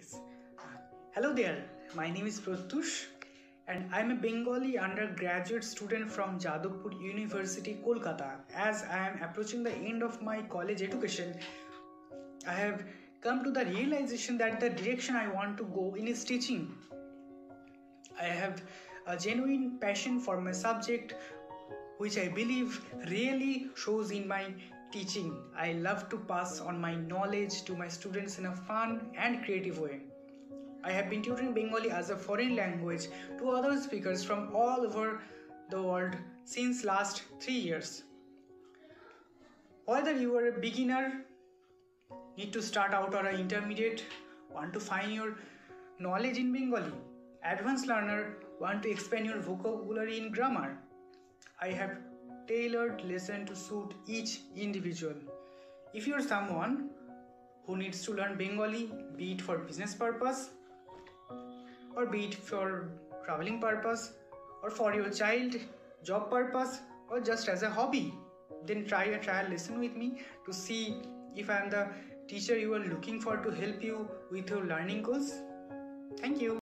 Yes. Hello there, my name is Pratyush and I am a Bengali undergraduate student from Jadavpur University, Kolkata. As I am approaching the end of my college education, I have come to the realization that the direction I want to go in is teaching. I have a genuine passion for my subject, which I believe really shows in my teaching. I love to pass on my knowledge to my students in a fun and creative way. I have been tutoring Bengali as a foreign language to other speakers from all over the world since last 3 years. Whether you are a beginner, need to start out, or an intermediate, want to find your knowledge in Bengali, advanced learner, want to expand your vocabulary in grammar, I have tailored lesson to suit each individual. If you are someone who needs to learn Bengali, be it for business purpose, or be it for traveling purpose, or for your child job purpose, or just as a hobby, then try a trial lesson with me to see if I am the teacher you are looking for to help you with your learning goals. Thank you.